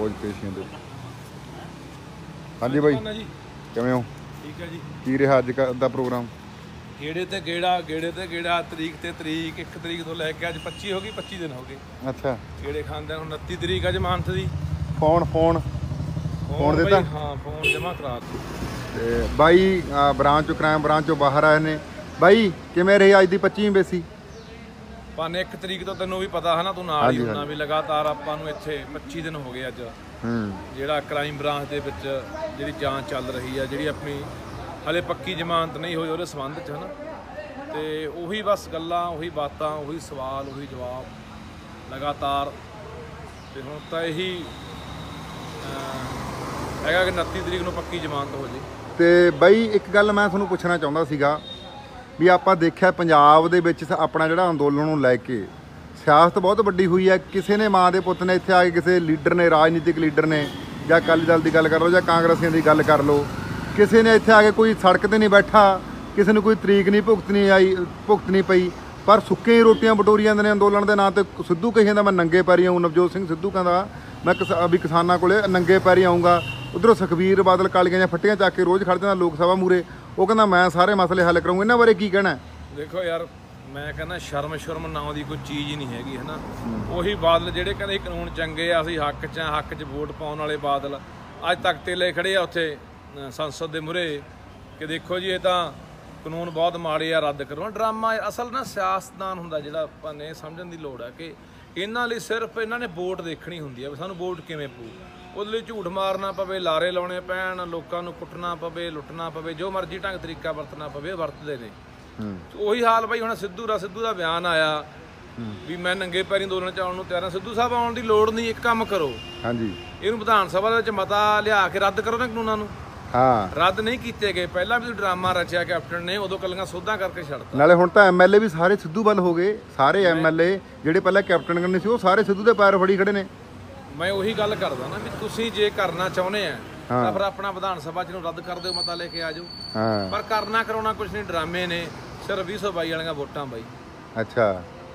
ਰੋਜ਼ ਪੇਸ਼ੀਆਂ ਦੇ। ਹਾਂਜੀ ਬਾਈ ਕਿਵੇਂ ਹੋ? ਠੀਕ ਹੈ ਜੀ। ਕੀ ਰਿਹਾ ਅੱਜ ਦਾ ਪ੍ਰੋਗਰਾਮ? ਗੇੜੇ ਤੇ ਗੇੜਾ ਤਰੀਕ ਤੇ ਤਰੀਕ 1 ਤਰੀਕ ਤੋਂ ਲੈ ਕੇ ਅੱਜ 25 ਹੋ ਗਈ, 25 ਦਿਨ ਹੋ ਗਏ। ਅੱਛਾ ਗੇੜੇ ਖਾਂਦੇ। ਹੁਣ 29 ਤਰੀਕ ਅੱਜ ਮਾਨਥ ਦੀ। ਫੋਨ ਦਿੱਤਾ? ਹਾਂ ਫੋਨ ਜਮ੍ਹਾਂ ਕਰਾ ਦਿੱਤੇ। ਤੇ ਬਾਈ ਬ੍ਰਾਂਚ ਚੋਂ ਕ੍ਰਾਈਮ ਬ੍ਰਾਂਚ ਚੋਂ ਬਾਹਰ ਆਏ ਨੇ। ਬਾਈ ਕਿਵੇਂ ਰਹੀ ਅੱਜ ਦੀ 25ਵੀਂ ਬੇਸੀ? ਭਾਨੇ 1 ਤਰੀਕ ਤੋਂ ਤੈਨੂੰ ਵੀ ਪਤਾ ਹੈ ਨਾ, ਤੂੰ ਨਾਲ ਹੀ ਹੁੰਨਾ ਵੀ ਲਗਾਤਾਰ ਆਪਾਂ ਨੂੰ ਇੱਥੇ 25 ਦਿਨ ਹੋ ਗਏ ਅੱਜ। ਜਿਹੜਾ ਕ੍ਰਾਈਮ ਬ੍ਰਾਂਚ ਦੇ ਵਿੱਚ ਜਿਹੜੀ ਜਾਂਚ ਚੱਲ ਰਹੀ ਆ, ਜਿਹੜੀ ਆਪਣੀ ਹਲੇ ਪੱਕੀ ਜ਼ਮਾਨਤ ਨਹੀਂ ਹੋਈ ਉਹਦੇ ਸੰਬੰਧ 'ਚ, ਹੈ ਨਾ। ਤੇ ਉਹੀ ਬਸ ਗੱਲਾਂ, ਉਹੀ ਬਾਤਾਂ, ਉਹੀ ਸਵਾਲ, ਉਹੀ ਜਵਾਬ ਲਗਾਤਾਰ। ਤੇ ਹੁਣ ਤਾਂ ਇਹੀ ਹੈਗਾ ਕਿ 29 ਤਰੀਕ ਨੂੰ ਪੱਕੀ ਜ਼ਮਾਨਤ ਹੋ ਜੇ। ਤੇ ਬਾਈ ਇੱਕ ਗੱਲ ਮੈਂ ਤੁਹਾਨੂੰ ਪੁੱਛਣਾ ਚਾਹੁੰਦਾ ਸੀਗਾ ਵੀ ਆਪਾਂ ਦੇਖਿਆ ਪੰਜਾਬ ਦੇ ਵਿੱਚ ਆਪਣਾ ਜਿਹੜਾ ਅੰਦੋਲਨ ਨੂੰ ਲੈ ਕੇ ਸਿਆਸਤ ਬਹੁਤ ਵੱਡੀ ਹੋਈ ਹੈ। ਕਿਸੇ ਨੇ ਮਾਂ ਦੇ ਪੁੱਤ ਨੇ ਇੱਥੇ ਆ ਕੇ ਕਿਸੇ ਲੀਡਰ ਨੇ, ਰਾਜਨੀਤਿਕ ਲੀਡਰ ਨੇ, ਜਾਂ ਅਕਾਲੀ ਦਲ ਦੀ ਗੱਲ ਕਰ ਲਓ ਜਾਂ ਕਾਂਗਰਸੀਆਂ ਦੀ ਗੱਲ ਕਰ ਲਓ, ਕਿਸੇ ਨੇ ਇੱਥੇ ਆ ਕੇ ਕੋਈ ਸੜਕ 'ਤੇ ਨਹੀਂ ਬੈਠਾ, ਕਿਸੇ ਨੂੰ ਕੋਈ ਤਰੀਕ ਨਹੀਂ ਭੁਗਤਣੀ ਪਈ, ਪਰ ਸੁੱਕੀਆਂ ਹੀ ਰੋਟੀਆਂ ਬਟੋਰੀ ਜਾਂਦੇ ਨੇ ਅੰਦੋਲਨ ਦੇ ਨਾਂ 'ਤੇ। ਸਿੱਧੂ ਕਹੀ ਜਾਂਦਾ ਮੈਂ ਨੰਗੇ ਪੈਰੀ ਆਊਂ, ਨਵਜੋਤ ਸਿੰਘ ਸਿੱਧੂ ਕਹਿੰਦਾ ਮੈਂ ਵੀ ਕਿਸਾਨਾਂ ਕੋਲੇ ਨੰਗੇ ਪੈਰੀ ਆਊਂਗਾ। ਉੱਧਰੋਂ ਸੁਖਬੀਰ ਬਾਦਲ ਕਾਲੀਆਂ ਜਾਂ ਫੱਟੀਆਂ ਚੱਕ ਕੇ ਰੋਜ਼ ਖੜ੍ਹ ਜਾਂਦਾ ਲੋਕ ਸਭਾ ਮੂਹਰੇ, ਉਹ ਕਹਿੰਦਾ ਮੈਂ ਸਾਰੇ ਮਸਲੇ ਹੱਲ ਕਰਾਂਗਾ। ਇਹਨਾਂ ਬਾਰੇ ਕੀ ਕਹਿਣਾ? ਦੇਖੋ ਯਾਰ, ਮੈਂ ਕਹਿੰਦਾ ਸ਼ਰਮ ਨਾਂ ਦੀ ਕੋਈ ਚੀਜ਼ ਹੀ ਨਹੀਂ ਹੈਗੀ, ਹੈ ਨਾ। ਉਹੀ ਬਾਦਲ ਜਿਹੜੇ ਕਹਿੰਦੇ ਕਾਨੂੰਨ ਚੰਗੇ ਆ, ਅਸੀਂ ਹੱਕ 'ਚ ਹੱਕ 'ਚ ਵੋਟ ਪਾਉਣ ਵਾਲੇ ਬਾਦਲ ਅੱਜ ਤੱਕ ਤੇ ਲੈ ਖੜੇ ਆ ਉੱਥੇ ਸੰਸਦ ਦੇ ਮੂਹਰੇ ਕਿ ਦੇਖੋ ਜੀ ਇਹ ਤਾਂ ਕਾਨੂੰਨ ਬਹੁਤ ਮਾੜੇ ਆ, ਰੱਦ ਕਰੋ। ਡਰਾਮਾ ਅਸਲ ਨਾ ਸਿਆਸਤਦਾਨ ਹੁੰਦਾ ਜਿਹੜਾ ਆਪਾਂ ਨੇ ਸਮਝਣ ਦੀ ਲੋੜ ਹੈ ਕਿ ਇਹਨਾਂ ਲਈ ਸਿਰਫ ਇਹਨਾਂ ਨੇ ਵੋਟ ਦੇਖਣੀ ਹੁੰਦੀ ਹੈ ਵੀ ਸਾਨੂੰ ਵੋਟ ਕਿਵੇਂ ਪਊ। ਉਹਦੇ ਲਈ ਝੂਠ ਮਾਰਨਾ ਪਵੇ, ਲਾਰੇ ਲਾਉਣੇ ਪੈਣ, ਲੋਕਾਂ ਨੂੰ ਕੁੱਟਣਾ ਪਵੇ, ਲੁੱਟਣਾ ਪਵੇ, ਜੋ ਮਰਜ਼ੀ ਢੰਗ ਤਰੀਕਾ ਵਰਤਣਾ ਪਵੇ, ਵਰਤਦੇ ਨੇ। ਉਹੀ ਹਾਲ ਬਾਈ ਹੁਣ ਸਿੱਧੂ ਦਾ ਬਿਆਨ ਆਇਆ ਵੀ ਮੈਂ ਨੰਗੇ ਪੈਰੀ ਅੰਦੋਲਨ ਚ ਆਉਣ ਨੂੰ ਤਿਆਰ ਹਾਂ। ਸਿੱਧੂ ਸਾਹਿਬ ਆਉਣ ਦੀ ਲੋੜ ਨਹੀਂ, ਇੱਕ ਕੰਮ ਕਰੋ, ਹਾਂਜੀ ਇਹਨੂੰ ਵਿਧਾਨ ਸਭਾ ਦੇ ਵਿੱਚ ਮਤਾ ਲਿਆ ਕੇ ਰੱਦ ਕਰੋ ਨਾ ਕਾਨੂੰਨਾਂ ਨੂੰ। ਰੱਦ ਨਹੀਂ ਕੀਤੇ ਗਏ। ਪਹਿਲਾਂ ਵੀ ਡਰਾਮਾ ਰਚਿਆ ਕੈਪਟਨ ਨੇ, ਉਦੋਂ ਕੱਲੀਆਂ ਸੋਧਾਂ ਕਰਕੇ ਛੱਡਤਾ। ਨਾਲੇ ਹੁਣ ਤਾਂ ਐਮਐਲਏ ਵੀ ਸਾਰੇ ਸਿੱਧੂ ਵੱਲ ਹੋ ਗਏ। ਸਾਰੇ ਐਮਐਲਏ ਜਿਹੜੇ ਪਹਿਲਾਂ ਕੈਪਟਨ ਕਰਨੇ ਸੀ ਉਹ ਸਾਰੇ ਸਿੱਧੂ ਦੇ ਪੈਰ ਫੜੀ ਖੜੇ ਨੇ। ਮੈਂ ਉਹੀ ਗੱਲ ਕਰਦਾ ਨਾ ਵੀ ਤੁਸੀਂ ਜੇ ਕਰਨਾ ਚਾਹੁੰਦੇ ਆ ਤਾਂ ਫਿਰ ਆਪਣਾ ਵਿਧਾਨ ਸਭਾ ਚ ਨੂੰ ਰੱਦ ਕਰ ਦਿਓ, ਮਤਾ ਲੈ ਕੇ ਆ ਜਾਓ। ਪਰ ਕਰਨਾ ਕਰਾਉਣਾ ਕੁਛ ਨਹੀਂ, ਡਰਾਮੇ ਨੇ ਸਿਰਫ 222 ਵਾਲੀਆਂ ਵੋਟਾਂ ਬਾਈ। ਅੱਛਾ,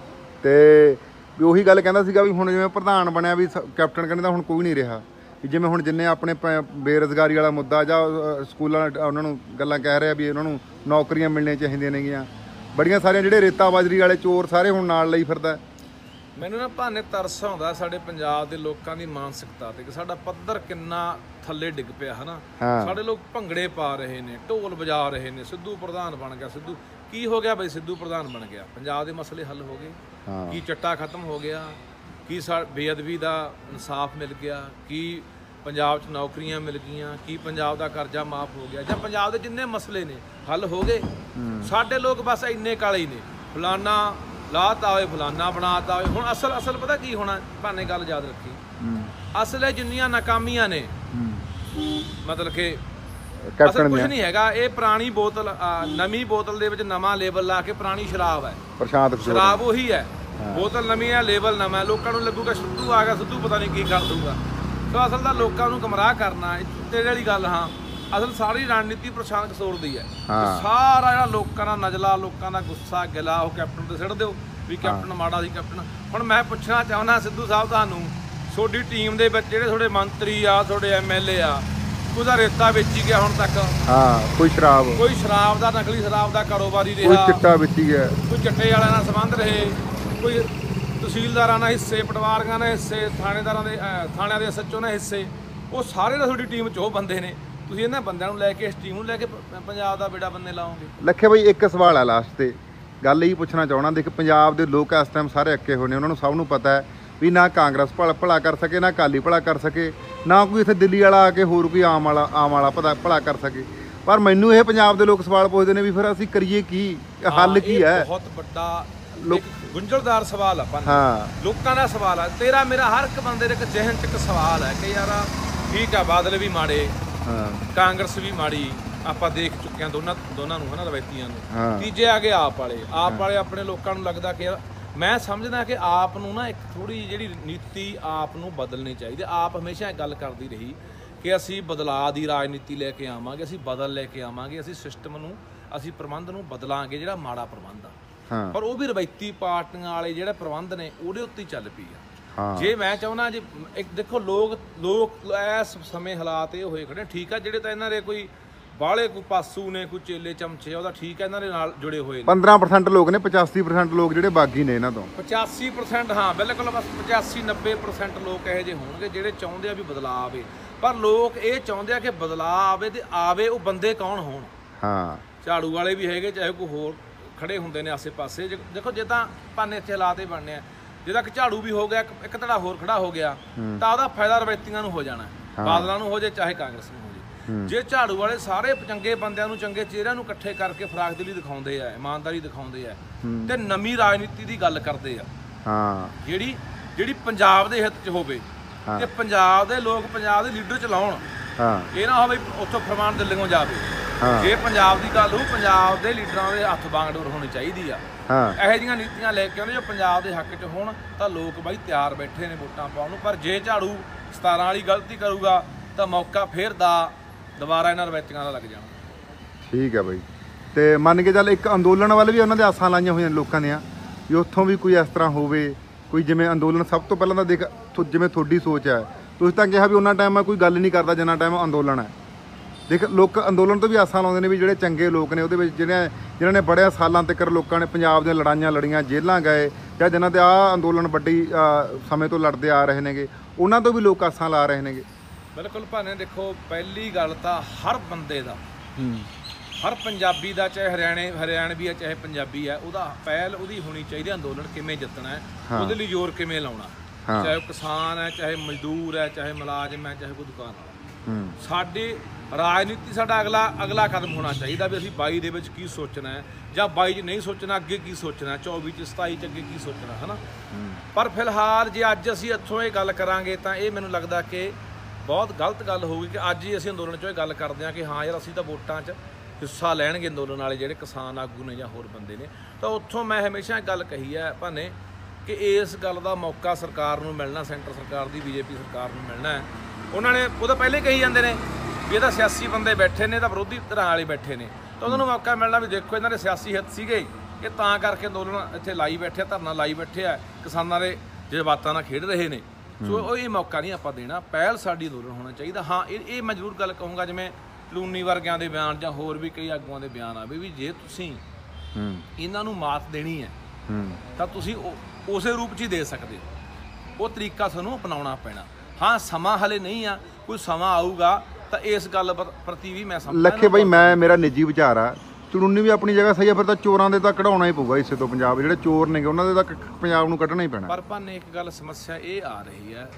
ਤੇ ਵੀ ਉਹੀ ਗੱਲ ਕਹਿੰਦਾ ਸੀਗਾ ਵੀ ਹੁਣ ਜਿਵੇਂ ਪ੍ਰਧਾਨ ਬਣਿਆ ਵੀ ਕੈਪਟਨ ਕਹਿੰਦਾ ਹੁਣ ਕੋਈ ਨਹੀਂ ਰਿਹਾ। ਵੀ ਜਿਵੇਂ ਹੁਣ ਜਿੰਨੇ ਆਪਣੇ ਬੇਰੁਜ਼ਗਾਰੀ ਵਾਲਾ ਮੁੱਦਾ ਜਾਂ ਸਕੂਲਾਂ ਉਹਨਾਂ ਨੂੰ ਗੱਲਾਂ ਕਹਿ ਰਿਹਾ ਵੀ ਉਹਨਾਂ ਨੂੰ ਨੌਕਰੀਆਂ ਮਿਲਣੀਆਂ ਚਾਹੀਦੀਆਂ ਨੇਗੀਆਂ, ਬੜੀਆਂ ਸਾਰੀਆਂ ਜਿਹੜੇ ਰੇਤਾ ਬਾਜਰੀ ਵਾਲੇ ਚੋਰ ਸਾਰੇ ਹੁਣ ਨਾਲ ਲਈ ਫਿਰਦਾ। ਮੈਨੂੰ ਨਾ ਭਾਨੇ ਤਰਸ ਆਉਂਦਾ ਸਾਡੇ ਪੰਜਾਬ ਦੇ ਲੋਕਾਂ ਦੀ ਮਾਨਸਿਕਤਾ ਤੇ ਕਿ ਸਾਡਾ ਪੱਧਰ ਕਿੰਨਾ ਥੱਲੇ ਡਿੱਗ ਪਿਆ, ਹੈ ਨਾ। ਸਾਡੇ ਲੋਕ ਭੰਗੜੇ ਪਾ ਰਹੇ ਨੇ, ਢੋਲ ਵਜਾ ਰਹੇ ਨੇ, ਸਿੱਧੂ ਪ੍ਰਧਾਨ ਬਣ ਗਿਆ। ਸਿੱਧੂ ਕੀ ਹੋ ਗਿਆ ਬਈ? ਸਿੱਧੂ ਪ੍ਰਧਾਨ ਬਣ ਗਿਆ, ਪੰਜਾਬ ਦੇ ਮਸਲੇ ਹੱਲ ਹੋ ਗਏ? ਕੀ ਚੱਟਾ ਖਤਮ ਹੋ ਗਿਆ? ਕੀ ਬੇਅਦਬੀ ਦਾ ਇਨਸਾਫ ਮਿਲ ਗਿਆ? ਕੀ ਪੰਜਾਬ 'ਚ ਨੌਕਰੀਆਂ ਮਿਲ ਗਈਆਂ? ਕੀ ਪੰਜਾਬ ਦਾ ਕਰਜ਼ਾ ਮਾਫ ਹੋ ਗਿਆ? ਜਾਂ ਪੰਜਾਬ ਦੇ ਜਿੰਨੇ ਮਸਲੇ ਨੇ ਹੱਲ ਹੋ ਗਏ? ਸਾਡੇ ਲੋਕ ਬਸ ਇੰਨੇ ਕਾਲੇ ਹੀ ਨੇ, ਫਲਾਨਾ ਲਾਤਾ ਹੋਏ, ਫਲਾਨਾ ਬਣਾਤਾ ਹੋਏ। ਹੁਣ ਅਸਲ ਪਤਾ ਕੀ ਹੋਣਾ ਭਾਨੇ, ਗੱਲ ਯਾਦ ਰੱਖੀ, ਅਸਲ ਹੈ ਜਿੰਨੀਆਂ ਨਾਕਾਮੀਆਂ ਨੇ ਮਤਲਬ ਕਿ ਅਸਲ ਕੁਝ ਨਹੀਂ ਹੈਗਾ। ਇਹ ਪੁਰਾਣੀ ਬੋਤਲ, ਨਵੀਂ ਬੋਤਲ ਦੇ ਵਿੱਚ ਨਵਾਂ ਲੇਬਲ ਲਾ ਕੇ ਪੁਰਾਣੀ ਸ਼ਰਾਬ ਹੈ। ਸ਼ਰਾਬ ਉਹੀ ਹੈ, ਬੋਤਲ ਨਵੀਂ ਹੈ, ਲੇਬਲ ਨਵਾਂ। ਲੋਕਾਂ ਨੂੰ ਲੱਗੂਗਾ ਸਿੱਧੂ ਆ ਗਿਆ, ਸਿੱਧੂ ਪਤਾ ਨਹੀਂ ਕੀ ਕਰ ਦੂਗਾ। ਸੋ ਅਸਲ ਦਾ ਲੋਕਾਂ ਨੂੰ ਗੁੰਮਰਾਹ ਕਰਨਾ ਤੇਰੇ ਵਾਲੀ ਗੱਲ। ਅਸਲ ਸਾਰੀ ਰਣਨੀਤੀ ਪ੍ਰਸ਼ਾਂਤ ਕਿਸ਼ੋਰ ਦੀ ਹੈ। ਸਾਰਾ ਜਿਹੜਾ ਲੋਕਾਂ ਦਾ ਨਜਲਾ, ਲੋਕਾਂ ਦਾ ਗੁੱਸਾ ਗਿਲਾ ਉਹ ਕੈਪਟਨ ਤੇ ਸਿੱਟ ਦਿਓ ਵੀ ਕੈਪਟਨ ਮਾੜਾ ਸੀ ਕੈਪਟਨ। ਹੁਣ ਮੈਂ ਪੁੱਛਣਾ ਚਾਹੁੰਦਾ ਸਿੱਧੂ ਸਾਹਿਬ ਤੁਹਾਨੂੰ, ਤੁਹਾਡੀ ਟੀਮ ਦੇ ਵਿੱਚ ਜਿਹੜੇ ਤੁਹਾਡੇ ਮੰਤਰੀ ਆ, ਤੁਹਾਡੇ ਐਮਐਲਏ ਆ, ਉਹਦਾ ਰੇਤਾ ਵੇਚੀ ਗਿਆ ਹੁਣ ਤੱਕ? ਕੋਈ ਸ਼ਰਾਬ ਦਾ, ਨਕਲੀ ਸ਼ਰਾਬ ਦਾ ਕਾਰੋਬਾਰੀ ਰਿਹਾ, ਕੋਈ ਚਿੱਟਾ ਵੇਚੀ ਗਿਆ, ਕੋਈ ਚਿੱਟੇ ਵਾਲਿਆਂ ਨਾਲ ਸੰਬੰਧ ਰਹੇ, ਕੋਈ ਤਹਿਸੀਲਦਾਰਾਂ ਨਾਲ ਹਿੱਸੇ, ਪਟਵਾਰੀਆਂ ਨਾਲ ਹਿੱਸੇ, ਥਾਣਿਆਂ ਦੇ SHO ਨਾਲ ਹਿੱਸੇ। ਉਹ ਸਾਰੇ ਦਾ ਤੁਹਾਡੀ ਟੀਮ 'ਚ ਉਹ ਬੰਦੇ ਨੇ। ਤੁਸੀਂ ਇਹਨਾਂ ਬੰਦਿਆਂ ਨੂੰ ਲੈ ਕੇ, ਇਸ ਟੀਮ ਨੂੰ ਲੈ ਕੇ ਪੰਜਾਬ ਦਾ ਬੇੜਾ ਬੰਨੇ ਲਾਓਗੇ? ਲੱਖੇ ਬਾਈ ਇੱਕ ਸਵਾਲ ਆ ਲਾਸਟ ਤੇ, ਗੱਲ ਇਹੀ ਪੁੱਛਣਾ ਚਾਹਣਾ। ਦੇਖ ਪੰਜਾਬ ਦੇ ਲੋਕ ਇਸ ਟਾਈਮ ਸਾਰੇ ਅੱਕੇ ਹੋਏ ਨੇ, ਉਹਨਾਂ ਨੂੰ ਸਭ ਨੂੰ ਪਤਾ ਹੈ ਵੀ ਨਾ ਕਾਂਗਰਸ ਭਲਾ ਕਰ ਸਕੇ, ਨਾ ਅਕਾਲੀ ਭਲਾ ਕਰ ਸਕੇ, ਨਾ ਕੋਈ ਇੱਥੇ ਦਿੱਲੀ ਵਾਲਾ ਆ ਕੇ ਹੋਰ ਕੋਈ ਆਮ ਵਾਲਾ ਭਲਾ ਕਰ ਸਕੇ। ਪਰ ਮੈਨੂੰ ਇਹ ਪੰਜਾਬ ਦੇ ਲੋਕ ਸਵਾਲ ਪੁੱਛਦੇ ਨੇ ਵੀ ਫਿਰ ਅਸੀਂ ਕਰੀਏ ਕੀ, ਹੱਲ ਕੀ ਹੈ? ਬਹੁਤ ਵੱਡਾ ਗੁੰਝਲਦਾਰ ਸਵਾਲ ਆ। ਲੋਕਾਂ ਦਾ ਸਵਾਲ ਆ, ਤੇਰਾ ਮੇਰਾ, ਹਰ ਇੱਕ ਬੰਦੇ ਦੇ ਇੱਕ ਜ਼ਿਹਨ 'ਚ ਇੱਕ ਸਵਾਲ ਹੈ ਕਿ ਯਾਰ ਠੀਕ ਆ ਬਾਦਲ ਵੀ ਮਾੜੇ, ਕਾਂਗਰਸ ਵੀ ਮਾੜੀ, ਆਪਾਂ ਦੇਖ ਚੁੱਕੇ ਹਾਂ ਦੋਨਾਂ ਨੂੰ, ਹੈ ਨਾ, ਰਵਾਇਤੀਆਂ ਨੂੰ। ਤੀਜੇ ਆ ਗਏ ਆਪ ਵਾਲੇ। ਆਪਣੇ ਲੋਕਾਂ ਨੂੰ ਲੱਗਦਾ ਕਿ ਮੈਂ ਸਮਝਦਾ ਕਿ ਆਪ ਨੂੰ ਨਾ ਇੱਕ ਥੋੜ੍ਹੀ ਜਿਹੜੀ ਨੀਤੀ ਆਪ ਨੂੰ ਬਦਲਣੀ ਚਾਹੀਦੀ। ਆਪ ਹਮੇਸ਼ਾ ਇਹ ਗੱਲ ਕਰਦੀ ਰਹੀ ਕਿ ਅਸੀਂ ਬਦਲਾਅ ਦੀ ਰਾਜਨੀਤੀ ਲੈ ਕੇ ਆਵਾਂਗੇ, ਅਸੀਂ ਬਦਲ ਲੈ ਕੇ ਆਵਾਂਗੇ, ਅਸੀਂ ਸਿਸਟਮ ਨੂੰ, ਅਸੀਂ ਪ੍ਰਬੰਧ ਨੂੰ ਬਦਲਾਂਗੇ ਜਿਹੜਾ ਮਾੜਾ ਪ੍ਰਬੰਧ ਆ। ਪਰ ਉਹ ਵੀ ਰਵਾਇਤੀ ਪਾਰਟੀਆਂ ਵਾਲੇ ਜਿਹੜੇ ਪ੍ਰਬੰਧ ਨੇ ਉਹਦੇ ਉੱਤੇ ਚੱਲ ਪਈ ਆ। ਜੇ ਮੈਂ ਚਾਹੁੰਦਾ ਜੇ ਇੱਕ ਦੇਖੋ ਲੋਕ ਇਸ ਸਮੇਂ ਹਾਲਾਤ ਇਹ ਹੋਏ ਖੜੇ ਠੀਕ ਆ, ਜਿਹੜੇ ਤਾਂ ਇਹਨਾਂ ਦੇ ਕੋਈ ਬਾਹਲੇ ਕੋਈ ਪਾਸੂ ਨੇ ਕੋਈ ਚੇਲੇ ਚਮਚੇ ਉਹਦਾ ਠੀਕ ਹੈ, ਇਹਨਾਂ ਦੇ ਨਾਲ ਜੁੜੇ ਹੋਏ ਨੇ 15% ਲੋਕ ਨੇ, 85% ਲੋਕ ਜਿਹੜੇ ਬਾਗੀ ਨੇ ਇਹਨਾਂ ਤੋਂ 85% ਹਾਂ ਬਿਲਕੁਲ, ਬਸ 85-90% ਲੋਕ ਇਹੋ ਜਿਹੇ ਹੋਣਗੇ ਜਿਹੜੇ ਚਾਹੁੰਦੇ ਆ ਵੀ ਬਦਲਾਅ ਆਵੇ। ਪਰ ਲੋਕ ਇਹ ਚਾਹੁੰਦੇ ਆ ਕਿ ਬਦਲਾਅ ਆਵੇ ਤੇ ਆਵੇ ਉਹ ਬੰਦੇ ਕੌਣ ਹੋਣ। ਹਾਂ ਝਾੜੂ ਵਾਲੇ ਵੀ ਹੈਗੇ, ਚਾਹੇ ਕੋਈ ਹੋਰ ਖੜੇ ਹੁੰਦੇ ਨੇ ਆਸੇ ਪਾਸੇ। ਦੇਖੋ ਜੇ ਤਾਂ ਭਾਨੇ ਇੱਥੇ ਹਾਲਾਤ ਹੀ ਬਣਨੇ ਆ, ਜਿਹਦਾ ਕਿ ਝਾੜੂ ਵੀ ਹੋ ਗਿਆ, ਇੱਕ ਧੜਾ ਹੋਰ ਖੜਾ ਹੋ ਗਿਆ ਤਾਂ ਉਹਦਾ ਫਾਇਦਾ ਰਵਾਇਤੀਆਂ ਨੂੰ ਹੋ ਜਾਣਾ, ਬਾਦਲਾਂ ਨੂੰ ਹੋ ਜਾਏ ਚਾਹੇ ਕਾਂਗਰਸ ਨੂੰ ਹੋ ਜਾਏ। ਜੇ ਝਾੜੂ ਵਾਲੇ ਸਾਰੇ ਚੰਗੇ ਬੰਦਿਆਂ ਨੂੰ, ਚੰਗੇ ਚਿਹਰਿਆਂ ਨੂੰ ਇਕੱਠੇ ਕਰਕੇ ਫਰਾਖਦਿਲੀ ਦਿਖਾਉਂਦੇ ਆ, ਇਮਾਨਦਾਰੀ ਦਿਖਾਉਂਦੇ ਆ ਤੇ ਨਵੀਂ ਰਾਜਨੀਤੀ ਦੀ ਗੱਲ ਕਰਦੇ ਆ, ਜਿਹੜੀ ਪੰਜਾਬ ਦੇ ਹਿੱਤ 'ਚ ਹੋਵੇ ਤੇ ਪੰਜਾਬ ਦੇ ਲੋਕ ਪੰਜਾਬ ਦੇ ਲੀਡਰ ਚਲਾਉਣ, ਇਹ ਨਾ ਹੋਵੇ ਉੱਥੋਂ ਫਰਮਾਨ ਦਿੱਲੀੋਂ ਜਾਵੇ। ਜੇ ਪੰਜਾਬ ਦੀ ਗੱਲ ਹੋ, ਪੰਜਾਬ ਦੇ ਲੀਡਰਾਂ ਦੇ ਹੱਥ ਬਾਂਗਡੋਰ ਹੋਣੀ ਚਾਹੀਦੀ ਆ। ਇਹੋ ਜਿਹੀਆਂ ਨੀਤੀਆਂ ਲੈ ਕੇ ਆਉਂਦੇ ਜੋ ਪੰਜਾਬ ਦੇ ਹੱਕ 'ਚ ਹੋਣ ਤਾਂ ਲੋਕ ਬਾਈ ਤਿਆਰ ਬੈਠੇ ਨੇ ਵੋਟਾਂ ਪਾਉਣ ਨੂੰ। ਪਰ ਜੇ ਝਾੜੂ 17 ਵਾਲੀ ਗਲਤੀ ਕਰੂਗਾ ਤਾਂ ਮੌਕਾ ਫੇਰ ਦੁਬਾਰਾ ਇਹਨਾਂ ਰਵਾਇਤੀਆਂ ਦਾ ਲੱਗ ਜਾਣਾ। ਠੀਕ ਹੈ ਬਾਈ। ਤੇ ਮੰਨ ਕੇ ਚੱਲ ਇੱਕ ਅੰਦੋਲਨ ਵਾਲੇ ਵੀ ਉਹਨਾਂ ਦੇ ਆਸਾਂ ਲਾਈਆਂ ਹੋਈਆਂ ਲੋਕਾਂ ਦੀਆਂ ਵੀ ਉੱਥੋਂ ਵੀ ਕੋਈ ਇਸ ਤਰ੍ਹਾਂ ਹੋਵੇ, ਕੋਈ ਜਿਵੇਂ ਅੰਦੋਲਨ ਸਭ ਤੋਂ ਪਹਿਲਾਂ ਤਾਂ ਦੇਖ ਜਿਵੇਂ ਤੁਹਾਡੀ ਸੋਚ ਹੈ, ਤੁਸੀਂ ਤਾਂ ਕਿਹਾ ਵੀ ਉਹਨਾਂ ਟਾਈਮ ਮੈਂ ਕੋਈ ਗੱਲ ਨਹੀਂ ਕਰਦਾ ਜਿੰਨਾ ਟਾਈਮ ਅੰਦੋਲਨ ਹੈ। ਦੇਖ ਲੋਕ ਅੰਦੋਲਨ ਤੋਂ ਵੀ ਆਸਾਂ ਲਾਉਂਦੇ ਨੇ ਵੀ ਜਿਹੜੇ ਚੰਗੇ ਲੋਕ ਨੇ ਉਹਦੇ ਵਿੱਚ ਜਿਨ੍ਹਾਂ ਨੇ ਬੜਿਆਂ ਸਾਲਾਂ ਤੱਕ ਲੋਕਾਂ ਨੇ ਪੰਜਾਬ ਦੀਆਂ ਲੜਾਈਆਂ ਲੜੀਆਂ, ਜੇਲ੍ਹਾਂ ਗਏ, ਜਾਂ ਜਿਨ੍ਹਾਂ ਤੇ ਆਹ ਅੰਦੋਲਨ ਵੱਡੀ ਸਮੇਂ ਤੋਂ ਲੜਦੇ ਆ ਰਹੇ ਨੇਗੇ, ਉਹਨਾਂ ਤੋਂ ਵੀ ਲੋਕ ਆਸਾਂ ਲਾ ਰਹੇ ਨੇਗੇ। ਬਿਲਕੁਲ ਭਾਨੇ ਦੇਖੋ, ਪਹਿਲੀ ਗੱਲ ਤਾਂ ਹਰ ਬੰਦੇ ਦਾ, ਹਰ ਪੰਜਾਬੀ ਦਾ, ਚਾਹੇ ਹਰਿਆਣਵੀ ਹੈ ਚਾਹੇ ਪੰਜਾਬੀ ਹੈ, ਉਹਦਾ ਪਹਿਲ ਉਹਦੀ ਹੋਣੀ ਚਾਹੀਦੀ ਅੰਦੋਲਨ ਕਿਵੇਂ ਜਿੱਤਣਾ ਹੈ, ਉਹਦੇ ਲਈ ਜ਼ੋਰ ਕਿਵੇਂ ਲਾਉਣਾ। ਚਾਹੇ ਉਹ ਕਿਸਾਨ ਹੈ, ਚਾਹੇ ਮਜ਼ਦੂਰ ਹੈ, ਚਾਹੇ ਮੁਲਾਜ਼ਮ ਹੈ, ਚਾਹੇ ਕੋਈ ਦੁਕਾਨਦਾਰ। ਸਾਡੀ ਰਾਜਨੀਤੀ ਸਾਡਾ ਅਗਲਾ ਕਦਮ ਹੋਣਾ ਚਾਹੀਦਾ ਵੀ ਅਸੀਂ 22 ਦੇ ਵਿੱਚ ਕੀ ਸੋਚਣਾ ਹੈ, ਜਾਂ 22 'ਚ ਨਹੀਂ ਸੋਚਣਾ ਅੱਗੇ ਕੀ ਸੋਚਣਾ, 24 'ਚ 27 'ਚ ਅੱਗੇ ਕੀ ਸੋਚਣਾ ਹੈ ਨਾ। ਪਰ ਫਿਲਹਾਲ ਜੇ ਅੱਜ ਅਸੀਂ ਇੱਥੋਂ ਇਹ ਗੱਲ ਕਰਾਂਗੇ ਤਾਂ ਇਹ ਮੈਨੂੰ ਲੱਗਦਾ ਕਿ ਬਹੁਤ ਗਲਤ ਗੱਲ ਹੋਊਗੀ ਕਿ ਅੱਜ ਹੀ ਅਸੀਂ ਅੰਦੋਲਨ 'ਚੋਂ ਇਹ ਗੱਲ ਕਰਦੇ ਹਾਂ ਕਿ ਹਾਂ ਯਾਰ ਅਸੀਂ ਤਾਂ ਵੋਟਾਂ 'ਚ ਹਿੱਸਾ ਲੈਣਗੇ ਅੰਦੋਲਨ ਵਾਲੇ ਜਿਹੜੇ ਕਿਸਾਨ ਆਗੂ ਨੇ ਜਾਂ ਹੋਰ ਬੰਦੇ ਨੇ। ਤਾਂ ਉੱਥੋਂ ਮੈਂ ਹਮੇਸ਼ਾ ਇਹ ਗੱਲ ਕਹੀ ਹੈ ਭਾਨੇ ਕਿ ਇਸ ਗੱਲ ਦਾ ਮੌਕਾ ਸਰਕਾਰ ਨੂੰ ਮਿਲਣਾ, ਸੈਂਟਰ ਸਰਕਾਰ ਦੀ, BJP ਸਰਕਾਰ ਨੂੰ ਮਿਲਣਾ ਹੈ। ਉਹਨਾਂ ਨੇ ਉਹਦਾ ਪਹਿਲੇ ਕਹੀ ਜਾਂਦੇ ਨੇ ਵੀ ਇਹਦਾ ਸਿਆਸੀ ਬੰਦੇ ਬੈਠੇ ਨੇ ਤਾਂ ਵਿਰੋਧੀ ਧਿਰਾਂ ਵਾਲੇ ਬੈਠੇ ਨੇ, ਤਾਂ ਉਹਨਾਂ ਨੂੰ ਮੌਕਾ ਮਿਲਣਾ ਵੀ ਦੇਖੋ ਇਹਨਾਂ ਦੇ ਸਿਆਸੀ ਹਿੱਤ ਸੀਗੇ, ਇਹ ਤਾਂ ਕਰਕੇ ਅੰਦੋਲਨ ਇੱਥੇ ਲਾਈ ਬੈਠੇ, ਧਰਨਾ ਲਾਈ ਬੈਠੇ ਆ, ਕਿਸਾਨਾਂ ਦੇ ਜਜ਼ਬਾਤਾਂ ਨਾਲ ਖੇਡ ਰਹੇ ਨੇ। ਸੋ ਉਹ ਇਹ ਮੌਕਾ ਨਹੀਂ ਆਪਾਂ ਦੇਣਾ, ਪਹਿਲ ਸਾਡੀ ਅੰਦੋਲਨ ਹੋਣਾ ਚਾਹੀਦਾ। ਹਾਂ ਇਹ ਮੈਂ ਜ਼ਰੂਰ ਗੱਲ ਕਹੂੰਗਾ, ਜਿਵੇਂ ਲੂਨੀ ਵਰਗਿਆਂ ਦੇ ਬਿਆਨ ਜਾਂ ਹੋਰ ਵੀ ਕਈ ਆਗੂਆਂ ਦੇ ਬਿਆਨ ਆਵੇ ਵੀ ਜੇ ਤੁਸੀਂ ਇਹਨਾਂ ਨੂੰ ਮਾਤ ਦੇਣੀ ਹੈ ਤਾਂ ਤੁਸੀਂ ਉਸੇ ਰੂਪ 'ਚ ਹੀ ਦੇ ਸਕਦੇ ਹੋ, ਉਹ ਤਰੀਕਾ ਸਾਨੂੰ ਅਪਣਾਉਣਾ ਪੈਣਾ। ਹਾਂ ਸਮਾਂ ਹਲੇ ਨਹੀਂ ਆ, ਕੋਈ ਸਮਾਂ ਆਊਗਾ ਤਾਂ ਇਸ ਗੱਲ ਪ੍ਰਤੀ ਵੀ ਮੈਂ ਸਮਝਦਾ। ਲੱਖੇ ਬਾਈ ਮੇਰਾ ਨਿੱਜੀ ਵਿਚਾਰ ਆ, ਚੜੂਨੀ ਵੀ ਆਪਣੀ ਜਗ੍ਹਾ ਸਹੀ ਆ, ਫਿਰ ਤਾਂ ਚੋਰਾਂ ਦੇ ਤਾਂ ਕਢਾਉਣਾ ਹੀ ਪਊਗਾ ਇਸੇ ਤੋਂ ਪੰਜਾਬ, ਜਿਹੜੇ ਚੋਰ ਨੇਗੇ ਉਹਨਾਂ ਦੇ ਤਾਂ ਪੰਜਾਬ ਨੂੰ ਕੱਢਣਾ ਹੀ ਪੈਣਾ। ਪਰ ਭਾਨੇ ਇੱਕ ਗੱਲ ਸਮੱਸਿਆ ਇਹ ਆ ਰਹੀ ਹੈ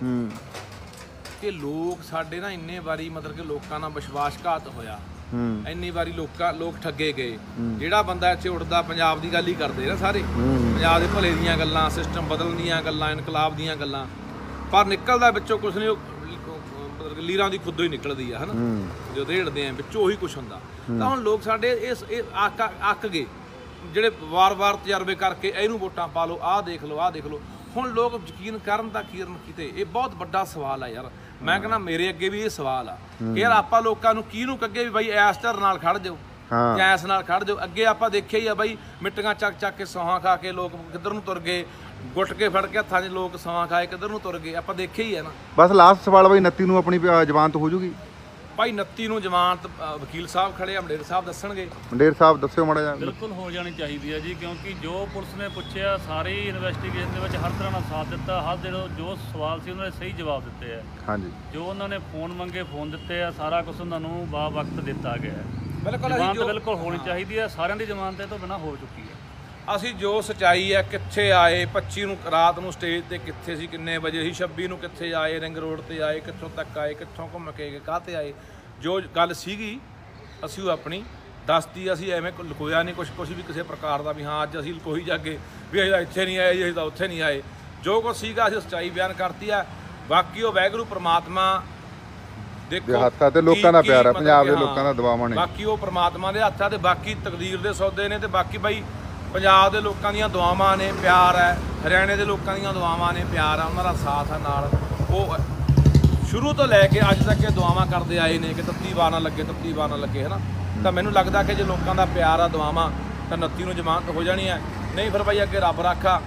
ਕਿ ਲੋਕ ਸਾਡੇ ਨਾ ਇੰਨੇ ਵਾਰੀ ਮਤਲਬ ਕਿ ਲੋਕਾਂ ਨਾਲ ਵਿਸ਼ਵਾਸਘਾਤ ਹੋਇਆ, ਇੰਨੀ ਵਾਰੀ ਲੋਕ ਠੱਗੇ ਗਏ। ਜਿਹੜਾ ਬੰਦਾ ਇੱਥੇ ਉੱਠਦਾ ਪੰਜਾਬ ਦੀ ਗੱਲ ਹੀ ਕਰਦੇ ਨਾ ਸਾਰੇ, ਪੰਜਾਬ ਦੇ ਭਲੇ ਦੀਆਂ ਗੱਲਾਂ, ਸਿਸਟਮ ਬਦਲਣ ਦੀਆਂ ਗੱਲਾਂ, ਇਨਕਲਾਬ ਦੀਆਂ ਗੱਲਾਂ, ਪਰ ਨਿਕਲਦਾ ਵਿੱਚੋਂ ਕੁਛ ਨਹੀਂ, ਮਤਲਬ ਲੀਰਾਂ ਦੀ ਖੁੱਦੋਂ ਹੀ ਨਿਕਲਦੀ ਆ ਹਨਾ, ਜਦੋਂ ਰੇੜਦੇ ਆ ਵਿੱਚੋਂ ਉਹੀ ਕੁਛ ਹੁੰਦਾ। ਤਾਂ ਹੁਣ ਲੋਕ ਸਾਡੇ ਇਹ ਅੱਕ ਗਏ, ਜਿਹੜੇ ਵਾਰ-ਵਾਰ ਤਜਰਬੇ ਕਰਕੇ ਇਹਨੂੰ ਵੋਟਾਂ ਪਾ ਲਓ, ਆਹ ਦੇਖ ਲਓ, ਆਹ ਦੇਖ ਲਓ। ਹੁਣ ਲੋਕ ਯਕੀਨ ਕਰਨ ਦਾ ਕਿਤੇ ਇਹ ਬਹੁਤ ਵੱਡਾ ਸਵਾਲ ਆ ਯਾਰ। ਮੈਂ ਕਹਿੰਦਾ ਮੇਰੇ ਅੱਗੇ ਵੀ ਇਹ ਸਵਾਲ ਆ ਕਿ ਯਾਰ ਆਪਾਂ ਲੋਕਾਂ ਨੂੰ ਕਿਹਨੂੰ ਕਹੀਏ ਵੀ ਬਾਈ ਐਸ ਧਰ ਨਾਲ ਖੜ ਜਾਓ ਜਾਂ ਐਸ ਨਾਲ ਖੜ ਜਾਓ। ਅੱਗੇ ਆਪਾਂ ਦੇਖਿਆ ਹੀ ਆ ਬਾਈ, ਮਿੱਟੀਆਂ ਚੱਕ ਕੇ ਸੌਹਾਂ ਖਾ ਕੇ ਲੋਕ ਕਿੱਧਰ ਨੂੰ ਤੁਰ ਗਏ, ਗੁੱਟ ਕੇ ਫੜ ਕੇ ਹੱਥਾਂ 'ਚ ਲੋਕ ਸੌਹਾਂ ਖਾਏ ਕਿੱਧਰ ਨੂੰ ਤੁਰ ਗਏ, ਆਪਾਂ ਦੇਖਿਆ ਹੀ ਆ ਨਾ। ਬਸ ਲਾਸਟ ਸਵਾਲ ਬਾਈ, 29 ਨੂੰ ਆਪਣੀ ਜ਼ਮਾਨਤ ਹੋ ਜੂਗੀ ਭਾਈ? 29 ਨੂੰ ਜ਼ਮਾਨਤ ਵਕੀਲ ਸਾਹਿਬ ਖੜੇ ਆ, ਮੰਡੇਰ ਸਾਹਿਬ ਦੱਸਣਗੇ। ਮੰਡੇਰ ਸਾਹਿਬ ਦੱਸਿਓ ਮਾੜਾ ਜਿਹਾ। ਬਿਲਕੁਲ ਹੋ ਜਾਣੀ ਚਾਹੀਦੀ ਹੈ ਜੀ, ਕਿਉਂਕਿ ਜੋ ਪੁਲਿਸ ਨੇ ਪੁੱਛਿਆ ਸਾਰੀ ਇਨਵੈਸਟੀਗੇਸ਼ਨ ਦੇ ਵਿੱਚ ਹਰ ਤਰ੍ਹਾਂ ਨਾਲ ਸਾਥ ਦਿੱਤਾ, ਹਰ ਜੋ ਸਵਾਲ ਸੀ ਉਹਨਾਂ ਨੇ ਸਹੀ ਜਵਾਬ ਦਿੱਤੇ ਆ। ਹਾਂਜੀ, ਜੋ ਉਹਨਾਂ ਨੇ ਫੋਨ ਮੰਗੇ ਫੋਨ ਦਿੱਤੇ ਆ, ਸਾਰਾ ਕੁਝ ਉਹਨਾਂ ਨੂੰ ਵਕਤ ਦਿੱਤਾ ਗਿਆ ਹੈ। ਬਿਲਕੁਲ ਜ਼ਮਾਨਤ ਬਿਲਕੁਲ ਹੋਣੀ ਚਾਹੀਦੀ ਹੈ, ਸਾਰਿਆਂ ਦੀ ਜ਼ਮਾਨਤ ਇਹ ਤੋਂ ਬਿਨਾਂ ਹੋ ਚੁੱਕੀ ਹੈ। ਅਸੀਂ ਜੋ ਸੱਚਾਈ ਹੈ, ਕਿੱਥੇ ਆਏ 25 ਨੂੰ ਰਾਤ ਨੂੰ ਸਟੇਜ ਤੇ ਕਿੱਥੇ ਸੀ, ਕਿੰਨੇ ਵਜੇ ਸੀ, 26 ਨੂੰ ਕਿੱਥੇ ਆਏ, ਰਿੰਗ ਰੋਡ ਤੇ ਆਏ, ਕਿੱਥੋਂ ਤੱਕ ਆਏ, ਕਿੱਥੋਂ ਘੁੰਮ ਕੇ ਗਏ, ਕਾਹਤੇ ਆਏ, ਜੋ ਗੱਲ ਸੀਗੀ ਅਸੀਂ ਉਹ ਆਪਣੀ ਦੱਸਤੀ। ਅਸੀਂ ਐਵੇਂ ਲੁਕੋਇਆ ਨਹੀਂ ਕੁਛ ਵੀ ਕਿਸੇ ਪ੍ਰਕਾਰ ਦਾ ਵੀ ਹਾਂ ਅੱਜ ਅਸੀਂ ਲੁਕੋਈ ਜਾਗੇ ਵੀ ਅਸੀਂ ਇੱਥੇ ਨਹੀਂ ਆਏ ਜੀ, ਅਸੀਂ ਤਾਂ ਉੱਥੇ ਨਹੀਂ ਆਏ। ਜੋ ਕੁਛ ਸੀਗਾ ਅਸੀਂ ਸੱਚਾਈ ਬਿਆਨ ਕਰਤੀ ਆ। ਬਾਕੀ ਉਹ ਵਾਹਿਗੁਰੂ ਪ੍ਰਮਾਤਮਾ ਦੇਖੋ ਹੱਥਾਂ ਤੇ ਲੋਕਾਂ ਦਾ ਪਿਆਰ ਹੈ, ਪੰਜਾਬ ਦੇ ਲੋਕਾਂ ਦਾ ਦੁਆਵਾਂ ਨੇ, ਬਾਕੀ ਉਹ ਪ੍ਰਮਾਤਮਾ ਦੇ ਹੱਥਾਂ ਤੇ ਬਾਕੀ ਤਕਦੀਰ ਦੇ ਸੌਦੇ ਨੇ, ਤੇ ਬਾਕੀ ਬਾਈ ਪੰਜਾਬ ਦੇ ਲੋਕਾਂ ਦੀਆਂ ਦੁਆਵਾਂ ਨੇ, ਪਿਆਰ ਹੈ, ਹਰਿਆਣੇ ਦੇ ਲੋਕਾਂ ਦੀਆਂ ਦੁਆਵਾਂ ਨੇ, ਪਿਆਰ ਆ, ਉਹਨਾਂ ਦਾ ਸਾਥ ਆ ਨਾਲ। ਉਹ ਸ਼ੁਰੂ ਤੋਂ ਲੈ ਕੇ ਅੱਜ ਤੱਕ ਇਹ ਦੁਆਵਾਂ ਕਰਦੇ ਆਏ ਨੇ ਕਿ ਤੱਤੀ ਵਾਰ ਨਾ ਲੱਗੇ, ਤੱਤੀ ਵਾਰ ਨਾ ਲੱਗੇ, ਹੈ ਨਾ। ਤਾਂ ਮੈਨੂੰ ਲੱਗਦਾ ਕਿ ਜੇ ਲੋਕਾਂ ਦਾ ਪਿਆਰ ਆ, ਦੁਆਵਾਂ, ਤਾਂ 29 ਨੂੰ ਜ਼ਮਾਨਤ ਹੋ ਜਾਣੀ ਹੈ। ਨਹੀਂ ਫਿਰ ਬਾਈ ਅੱਗੇ ਰੱਬ ਰਾਖਾ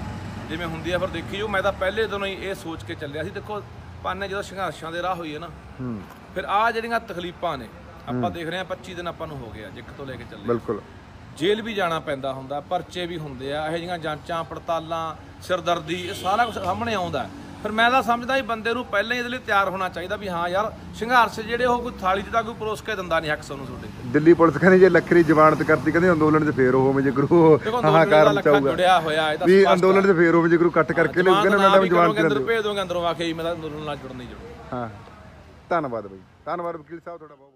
ਜਿਵੇਂ ਹੁੰਦੀ ਆ ਫਿਰ ਦੇਖੀ ਜੋ। ਮੈਂ ਤਾਂ ਪਹਿਲੇ ਦਿਨੋਂ ਹੀ ਇਹ ਸੋਚ ਕੇ ਚੱਲਿਆ ਸੀ। ਦੇਖੋ ਭਾਨੇ ਜਦੋਂ ਸੰਘਰਸ਼ਾਂ ਦੇ ਰਾਹ ਹੋਈ ਹੈ ਨਾ, ਫਿਰ ਆਹ ਜਿਹੜੀਆਂ ਤਕਲੀਫਾਂ ਨੇ ਆਪਾਂ ਦੇਖ ਰਹੇ ਹਾਂ 25 ਦਿਨ ਆਪਾਂ ਨੂੰ ਹੋ ਗਏ ਆ ਜਿੱਕ ਤੋਂ ਲੈ ਕੇ ਚੱਲੇ। ਬਿਲਕੁਲ ਜੇਲ੍ਹ ਵੀ ਜਾਣਾ ਪੈਂਦਾ ਹੁੰਦਾ, ਪਰਚੇ ਵੀ ਹੁੰਦੇ ਆ, ਇਹੋ ਜਿਹੀਆਂ ਜਾਂਚਾਂ ਪੜਤਾਲਾਂ, ਸਿਰਦਰਦੀ, ਇਹ ਸਾਰਾ ਕੁਝ ਸਾਹਮਣੇ ਆਉਂਦਾ। ਫਿਰ ਮੈਂ ਤਾਂ ਸਮਝਦਾ ਹੀ ਬੰਦੇ ਨੂੰ ਪਹਿਲਾਂ ਹੀ ਇਹਦੇ ਲਈ ਤਿਆਰ ਹੋਣਾ ਚਾਹੀਦਾ ਵੀ ਹਾਂ ਯਾਰ ਸੰਘਰਸ਼ ਜਿਹੜੇ ਉਹ ਕੋਈ ਥਾਲੀ 'ਚ ਤਾਂ ਕੋਈ ਪਰੋਸ ਕੇ ਦਿੰਦਾ ਨਹੀਂ ਹੱਕ ਸਾਨੂੰ ਤੁਹਾਡੇ। ਦਿੱਲੀ ਪੁਲਿਸ ਕਹਿੰਦੀ ਜੇ ਲੱਖਰੀ ਜ਼ਮਾਨਤ ਕਰਤੀ, ਕਹਿੰਦੇ ਅੰਦੋਲਨ 'ਚ ਫੇਰ ਉਹ ਹੋਵੇ ਜਿਗਰੂ ਹਾਹਾਕਾਰ ਮਚਾਊਗਾ ਜੁੜਿਆ ਹੋਇਆ ਇਹ ਤਾਂ ਵੀ ਅੰਦੋਲਨ 'ਚ ਫੇਰ ਹੋਵੇ ਜਿਗਰੂ ਕੱਟ ਕਰਕੇ ਲਿਓ, ਕਹਿੰਦੇ ਮੈਡਮ ਜ਼ਮਾਨਤ ਅੰਦਰ ਭੇਜ ਦੋਗੇ ਅੰਦਰੋਂ ਆ ਕੇ ਮੈਂ ਤਾਂ ਅੰਦੋਲਨ ਨਾਲ ਜੁੜਨ ਨਹੀਂ ਜੁੜਨਾ। ਹਾਂ ਧੰਨਵਾਦ ਬਾਈ, ਧੰਨਵਾਦ ਵਕੀਲ ਸਾਹਿਬ ਤੁਹਾਡਾ ਬਹੁਤ।